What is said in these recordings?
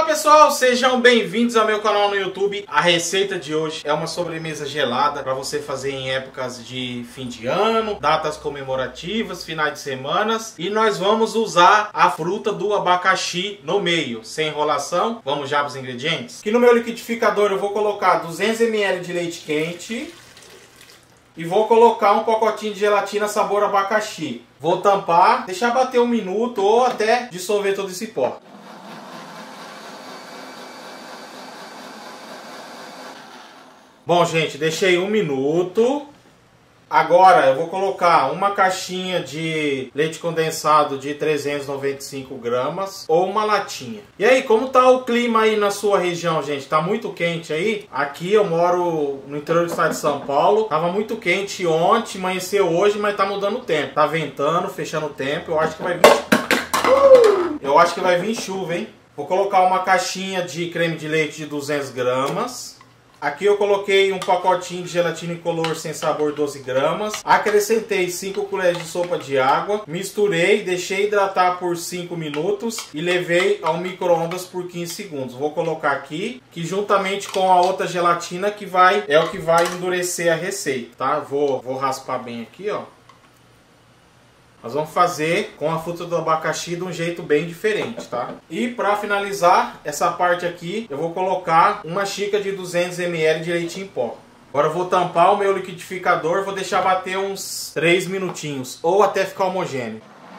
Fala pessoal, sejam bem-vindos ao meu canal no YouTube. A receita de hoje é uma sobremesa gelada para você fazer em épocas de fim de ano, datas comemorativas, finais de semanas. E nós vamos usar a fruta do abacaxi no meio, sem enrolação. Vamos já para os ingredientes? Aqui no meu liquidificador eu vou colocar 200 ml de leite quente e vou colocar um pacotinho de gelatina sabor abacaxi. Vou tampar, deixar bater 1 minuto ou até dissolver todo esse pó. Bom, gente, deixei 1 minuto. Agora eu vou colocar uma caixinha de leite condensado de 395 gramas ou uma latinha. E aí, como tá o clima aí na sua região, gente? Tá muito quente aí? Aqui eu moro no interior do estado de São Paulo. Tava muito quente ontem, amanheceu hoje, mas tá mudando o tempo. Tá ventando, fechando o tempo. Eu acho que vai vir... Eu acho que vai vir chuva, hein? Vou colocar uma caixinha de creme de leite de 200 gramas. Aqui eu coloquei um pacotinho de gelatina incolor sem sabor 12 gramas. Acrescentei 5 colheres de sopa de água. Misturei, deixei hidratar por 5 minutos e levei ao micro-ondas por 15 segundos. Vou colocar aqui, que juntamente com a outra gelatina é o que vai endurecer a receita, tá? Vou raspar bem aqui, ó. Nós vamos fazer com a fruta do abacaxi de um jeito bem diferente, tá? E para finalizar essa parte aqui, eu vou colocar uma xícara de 200 ml de leite em pó. Agora eu vou tampar o meu liquidificador, vou deixar bater uns 3 minutinhos, ou até ficar homogêneo.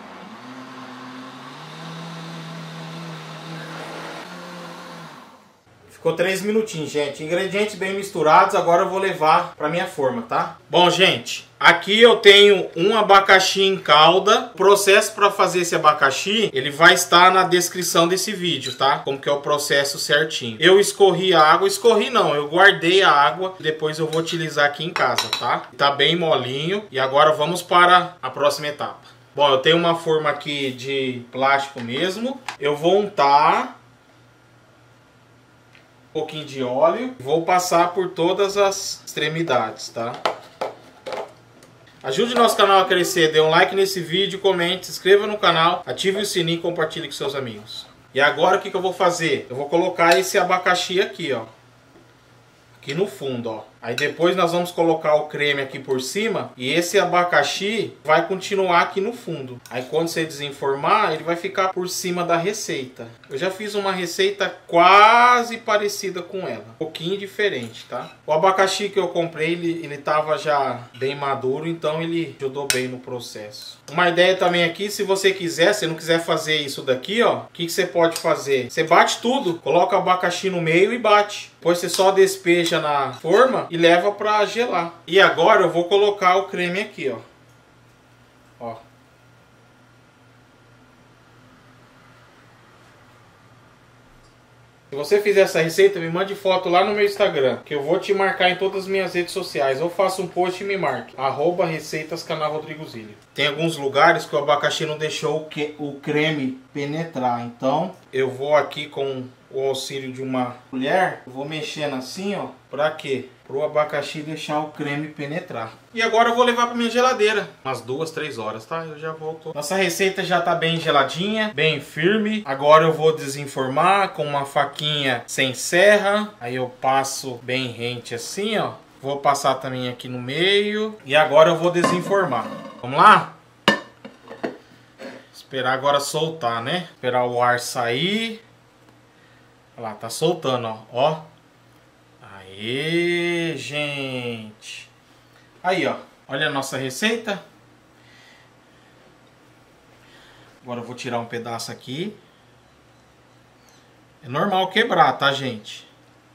Ficou 3 minutinhos, gente. Ingredientes bem misturados. Agora eu vou levar para minha forma, tá? Bom, gente, aqui eu tenho um abacaxi em calda. O processo para fazer esse abacaxi, ele vai estar na descrição desse vídeo, tá? Como que é o processo certinho. Eu escorri a água. Escorri não, eu guardei a água. Depois eu vou utilizar aqui em casa, tá? Tá bem molinho. E agora vamos para a próxima etapa. Bom, eu tenho uma forma aqui de plástico mesmo. Eu vou untar um pouquinho de óleo, vou passar por todas as extremidades, tá? Ajude nosso canal a crescer, dê um like nesse vídeo, comente, se inscreva no canal, ative o sininho e compartilhe com seus amigos. E agora o que eu vou fazer? Eu vou colocar esse abacaxi aqui, ó. Aqui no fundo, ó. Aí depois nós vamos colocar o creme aqui por cima e esse abacaxi vai continuar aqui no fundo. Aí quando você desenformar, ele vai ficar por cima da receita. Eu já fiz uma receita quase parecida com ela, um pouquinho diferente, tá? O abacaxi que eu comprei, ele tava já bem maduro, então ele ajudou bem no processo. Uma ideia também aqui, se você quiser, se não quiser fazer isso daqui, ó, o que você pode fazer? Você bate tudo, coloca o abacaxi no meio e bate. Depois você só despeja na forma e leva para gelar. E agora eu vou colocar o creme aqui, ó. Ó. Se você fizer essa receita, me mande foto lá no meu Instagram, que eu vou te marcar em todas as minhas redes sociais. Ou faça um post e me marque. @receitaScanalRodrigoZilli. Tem alguns lugares que o abacaxi não deixou o creme penetrar. Então eu vou aqui com o auxílio de uma colher, vou mexendo assim, ó. Pra quê? Pro abacaxi deixar o creme penetrar. E agora eu vou levar pra minha geladeira. Umas 2, 3 horas, tá? Eu já volto. Nossa receita já tá bem geladinha, bem firme. Agora eu vou desenformar com uma faquinha sem serra. Aí eu passo bem rente assim, ó. Vou passar também aqui no meio. E agora eu vou desenformar. Vamos lá? Esperar agora soltar, né? Esperar o ar sair. Olha lá, tá soltando, ó. Ó. Aê, gente. Aí, ó. Olha a nossa receita. Agora eu vou tirar um pedaço aqui. É normal quebrar, tá, gente?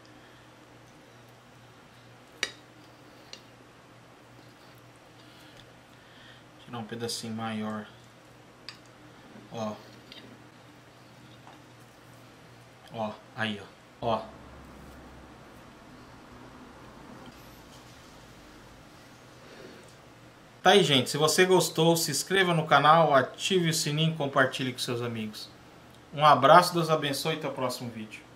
Tirar um pedacinho maior. Ó. Ó, aí, ó. Ó. Tá aí, gente. Se você gostou, se inscreva no canal, ative o sininho e compartilhe com seus amigos. Um abraço, Deus abençoe e até o próximo vídeo.